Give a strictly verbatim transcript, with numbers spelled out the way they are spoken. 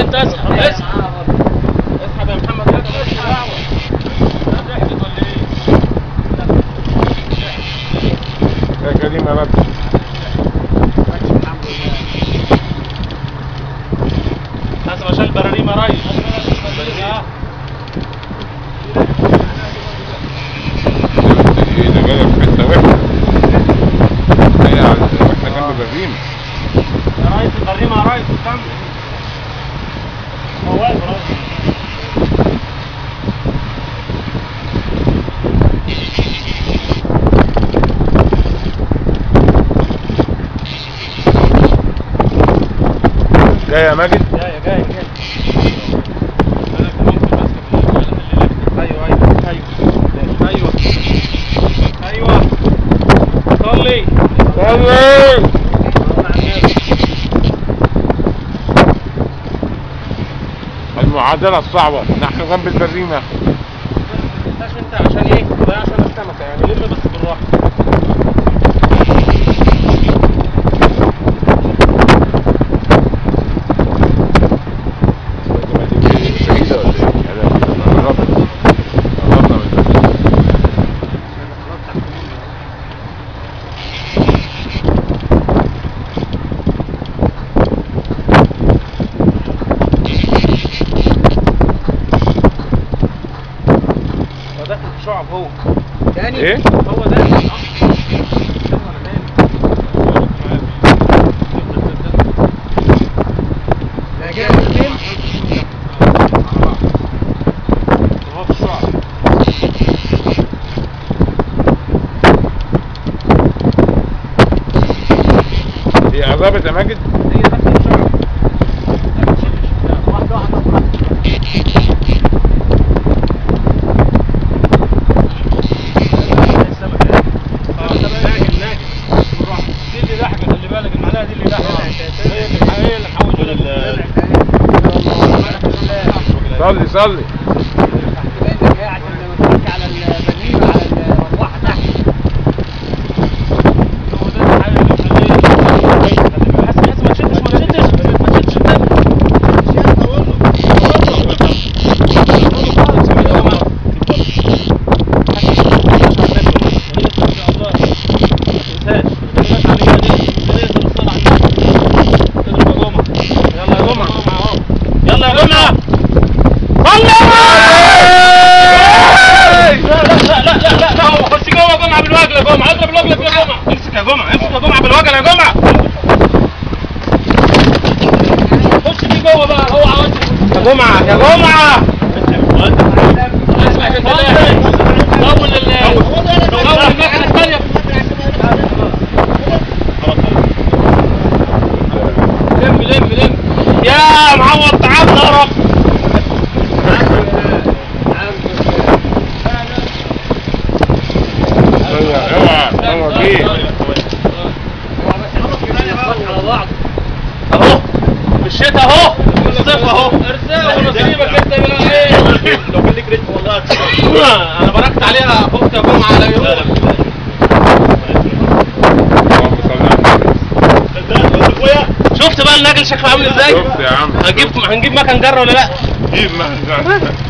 انت اسحب اسحب اسحب يا محمد. يا كريم يا رب. حسب عشان البراريم يا ريس. ايه ده جالك في حته وحشه. هي واحنا جنب بريم يا ريس البريمه يا ريس كمل. هو واقف يا ريس. جاي يا ماجد. جاي جاي جاي. ايوه ايوه ايوه ايوه ايوه. صلي صلي. المعادله الصعبه نحن جنب البريم يا اخي. ما تنساش انت عشان ايه؟ ده عشان السمكه يعني لم بس بالراحه. شعب هو تاني ايه؟ هو ده لا جاي فين؟ هو في الشعب. هي قربت يا ماجد؟ هي داخله الشعب. واحده واحده صلي صلي. عشان لما تمشي على البريمه على المروحه تحت. هو ده الحاجه اللي بتخليه حاسس حاسس ما تشدش ما تشدش ما تشدش الدم. يلا يا جمعه صلي. لا لا لا لا لا لا خش جوه يا جمعه بالوجل يا جمعه. اضرب الوجل يا جمعه. امسك يا جمعه امسك يا جمعه بالوجل يا جمعه. خش فيه جوه بقى. اوعى يا جمعه يا جمعه. اسمع عشان تلاقي طول ال طول المكنه الثانيه. لم لم لم يا معوض تعال ضرب. اوعى اوعى جه اهو مشيت اهو الصيف اهو ارزاق ونصيبك انت بقى ايه. لو كان ليك ريت والله انا بركت عليها فوق يا جمعه على يوم. شفت بقى النجل شكله عامل ازاي؟ شفت يا عم. هنجيب هنجيب مكن جره ولا لا؟ جيب مكن جره.